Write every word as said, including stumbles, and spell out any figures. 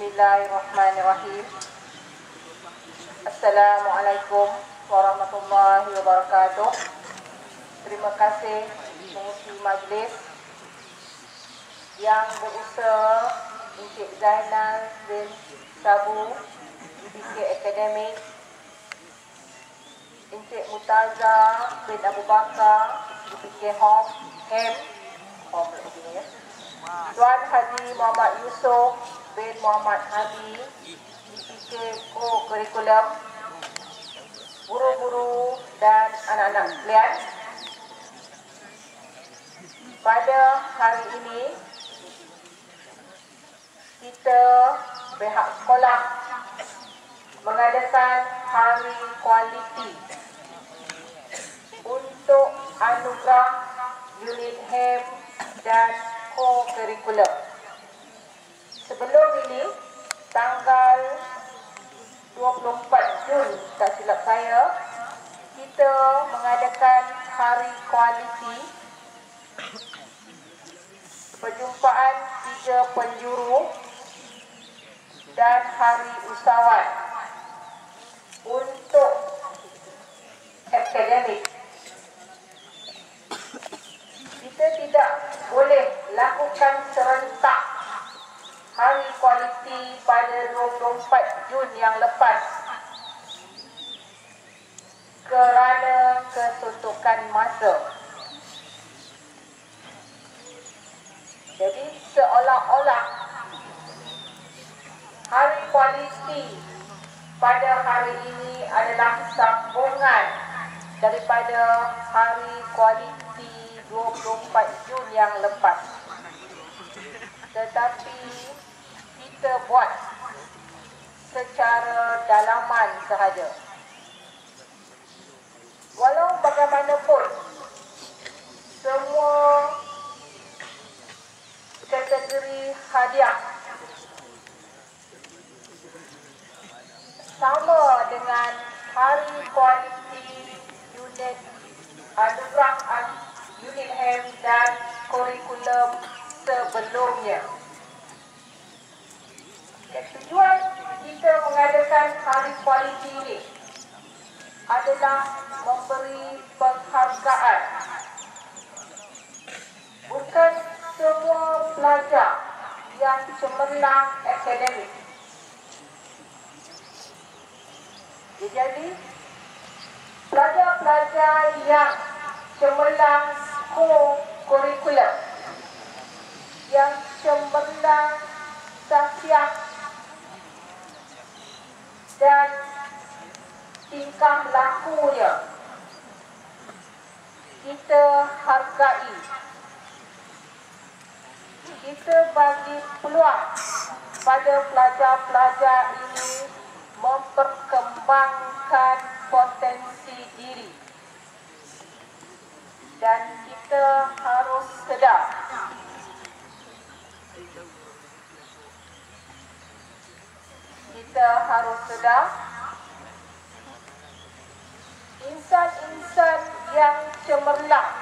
Bismillahirrahmanirrahim. Assalamualaikum warahmatullahi wabarakatuh. Terima kasih pengurusi majlis yang berusaha Encik Zainal bin Sabu D K Akademik, Encik Mutaza bin Abu Bakar D K Hom Hem Hom ya. Tuan Haji Muhammad Yusof bin Muhammad Hadi D K Co-Curriculum, guru-guru dan anak-anak sekalian. Pada hari ini kita pihak sekolah mengadakan hari kualiti untuk anugerah unit Hem dan Co-Curriculum. Sebelum ini, tanggal dua puluh empat Jun, tak silap saya, kita mengadakan hari kualiti, perjumpaan tiga penjuru dan hari usahawan untuk akademik. Kita tidak boleh lakukan serentak hari kualiti pada dua puluh empat Jun yang lepas kerana kesuntukan masa. Jadi seolah-olah hari kualiti pada hari ini adalah sambungan daripada hari kualiti dua puluh empat Jun yang lepas. Tetapi kita buat secara dalaman sahaja. Walau bagaimanapun, semua kategori hadiah sama dengan hari kualiti unit anugerah unit Hem dan kurikulum sebelumnya. Dan tujuan kita mengadakan hari kualiti ini adalah memberi penghargaan. Bukan semua pelajar yang cemerlang akademik. Jadi, pelajar-pelajar yang cemerlang co-curriculum, yang cemerlang sahsiah dan tingkah lakunya, kita hargai. Kita bagi peluang pada pelajar-pelajar ini memperkembangkan potensi diri. Dan kita harus sedar kita harus sedar insan-insan yang cemerlang